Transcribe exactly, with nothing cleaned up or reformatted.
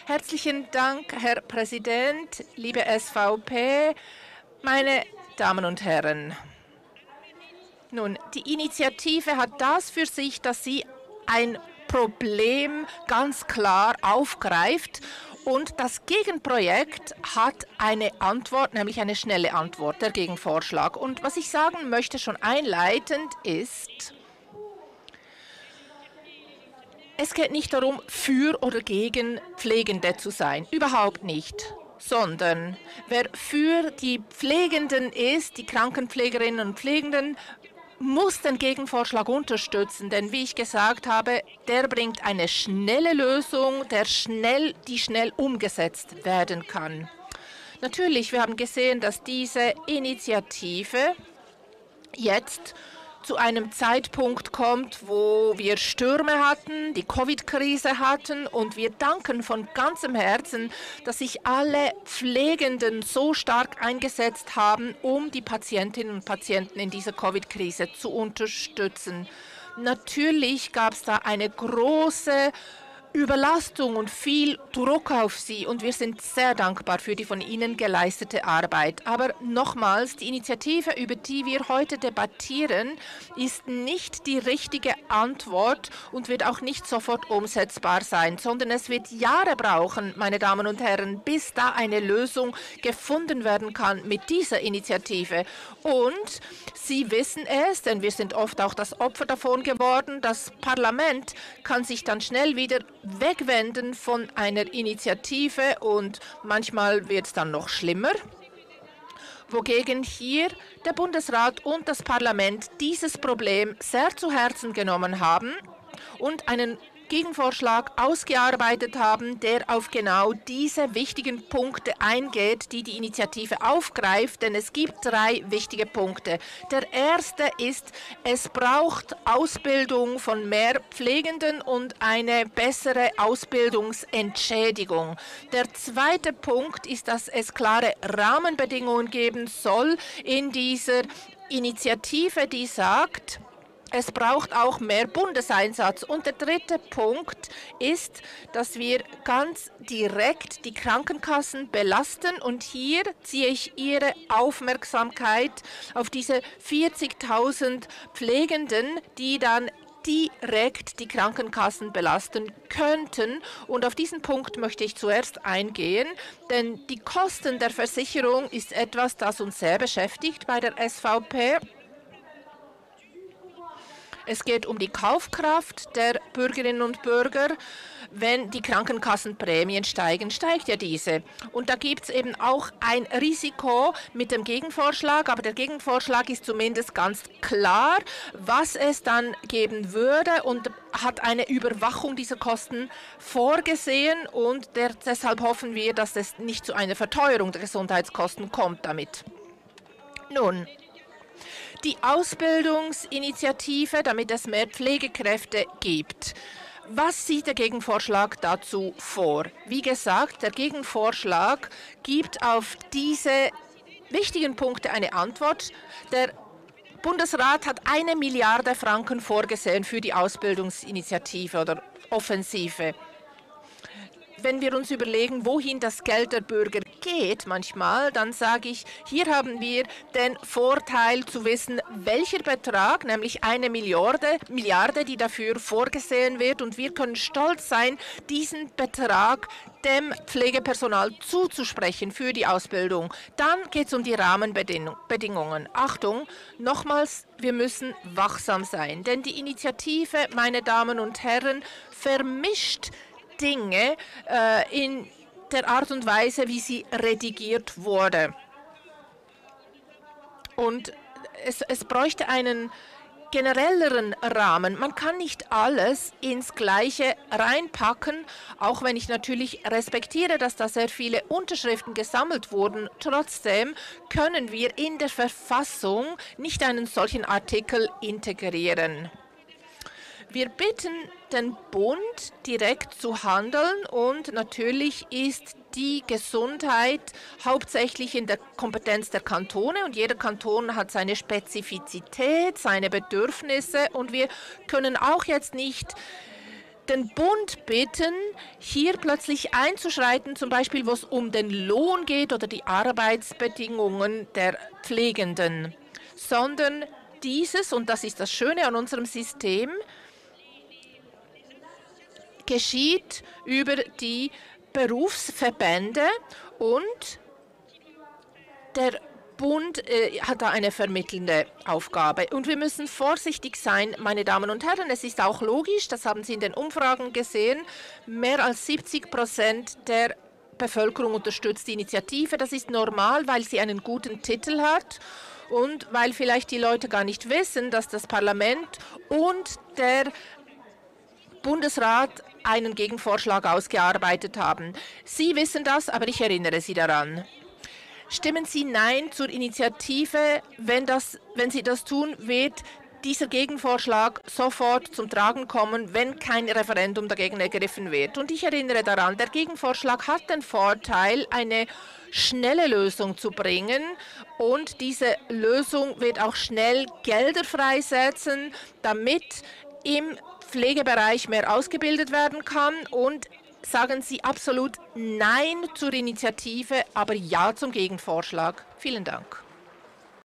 Herzlichen Dank, Herr Präsident, liebe S V P, meine Damen und Herren. Nun, die Initiative hat das für sich, dass sie ein Problem ganz klar aufgreift und das Gegenprojekt hat eine Antwort, nämlich eine schnelle Antwort, der Gegenvorschlag. Und was ich sagen möchte schon einleitend ist, es geht nicht darum, für oder gegen Pflegende zu sein, überhaupt nicht, sondern wer für die Pflegenden ist, die Krankenpflegerinnen und Pflegenden, muss den Gegenvorschlag unterstützen, denn wie ich gesagt habe, der bringt eine schnelle Lösung, der schnell, die schnell umgesetzt werden kann. Natürlich, wir haben gesehen, dass diese Initiative jetzt zu einem Zeitpunkt kommt, wo wir Stürme hatten, die Covid-Krise hatten und wir danken von ganzem Herzen, dass sich alle Pflegenden so stark eingesetzt haben, um die Patientinnen und Patienten in dieser Covid-Krise zu unterstützen. Natürlich gab es da eine große Überlastung und viel Druck auf sie und wir sind sehr dankbar für die von Ihnen geleistete Arbeit. Aber nochmals, die Initiative, über die wir heute debattieren, ist nicht die richtige Antwort und wird auch nicht sofort umsetzbar sein, sondern es wird Jahre brauchen, meine Damen und Herren, bis da eine Lösung gefunden werden kann mit dieser Initiative. Und Sie wissen es, denn wir sind oft auch das Opfer davon geworden, das Parlament kann sich dann schnell wieder wegwenden von einer Initiative und manchmal wird es dann noch schlimmer, wogegen hier der Bundesrat und das Parlament dieses Problem sehr zu Herzen genommen haben und einen Gegenvorschlag ausgearbeitet haben, der auf genau diese wichtigen Punkte eingeht, die die Initiative aufgreift, denn es gibt drei wichtige Punkte. Der erste ist, es braucht Ausbildung von mehr Pflegenden und eine bessere Ausbildungsentschädigung. Der zweite Punkt ist, dass es klare Rahmenbedingungen geben soll in dieser Initiative, die sagt, es braucht auch mehr Bundeseinsatz. Und der dritte Punkt ist, dass wir ganz direkt die Krankenkassen belasten. Und hier ziehe ich Ihre Aufmerksamkeit auf diese vierzigtausend Pflegenden, die dann direkt die Krankenkassen belasten könnten. Und auf diesen Punkt möchte ich zuerst eingehen, denn die Kosten der Versicherung ist etwas, das uns sehr beschäftigt bei der S V P. Es geht um die Kaufkraft der Bürgerinnen und Bürger. Wenn die Krankenkassenprämien steigen, steigt ja diese. Und da gibt es eben auch ein Risiko mit dem Gegenvorschlag, aber der Gegenvorschlag ist zumindest ganz klar, was es dann geben würde und hat eine Überwachung dieser Kosten vorgesehen und der, deshalb hoffen wir, dass es nicht zu einer Verteuerung der Gesundheitskosten kommt damit. Nun, die Ausbildungsinitiative, damit es mehr Pflegekräfte gibt. Was sieht der Gegenvorschlag dazu vor? Wie gesagt, der Gegenvorschlag gibt auf diese wichtigen Punkte eine Antwort. Der Bundesrat hat eine Milliarde Franken vorgesehen für die Ausbildungsinitiative oder Offensive. Wenn wir uns überlegen, wohin das Geld der Bürger geht manchmal, dann sage ich, hier haben wir den Vorteil zu wissen, welcher Betrag, nämlich eine Milliarde, Milliarde, die dafür vorgesehen wird. Und wir können stolz sein, diesen Betrag dem Pflegepersonal zuzusprechen für die Ausbildung. Dann geht es um die Rahmenbedingungen. Achtung, nochmals, wir müssen wachsam sein, denn die Initiative, meine Damen und Herren, vermischt Dinge äh, in der Art und Weise, wie sie redigiert wurde. Und es, es bräuchte einen generelleren Rahmen. Man kann nicht alles ins Gleiche reinpacken, auch wenn ich natürlich respektiere, dass da sehr viele Unterschriften gesammelt wurden. Trotzdem können wir in der Verfassung nicht einen solchen Artikel integrieren. Wir bitten den Bund, direkt zu handeln und natürlich ist die Gesundheit hauptsächlich in der Kompetenz der Kantone und jeder Kanton hat seine Spezifizität, seine Bedürfnisse und wir können auch jetzt nicht den Bund bitten, hier plötzlich einzuschreiten, zum Beispiel, wo es um den Lohn geht oder die Arbeitsbedingungen der Pflegenden, sondern dieses, und das ist das Schöne an unserem System, geschieht über die Berufsverbände und der Bund äh, hat da eine vermittelnde Aufgabe. Und wir müssen vorsichtig sein, meine Damen und Herren. Es ist auch logisch, das haben Sie in den Umfragen gesehen, mehr als siebzig Prozent der Bevölkerung unterstützt die Initiative. Das ist normal, weil sie einen guten Titel hat und weil vielleicht die Leute gar nicht wissen, dass das Parlament und der Bundesrat einen Gegenvorschlag ausgearbeitet haben. Sie wissen das, aber ich erinnere Sie daran. Stimmen Sie Nein zur Initiative. Wenn, das, wenn Sie das tun, wird dieser Gegenvorschlag sofort zum Tragen kommen, wenn kein Referendum dagegen ergriffen wird. Und ich erinnere daran, der Gegenvorschlag hat den Vorteil, eine schnelle Lösung zu bringen. Und diese Lösung wird auch schnell Gelder freisetzen, damit im Pflegebereich mehr ausgebildet werden kann. Und sagen Sie absolut Nein zur Initiative, aber Ja zum Gegenvorschlag. Vielen Dank.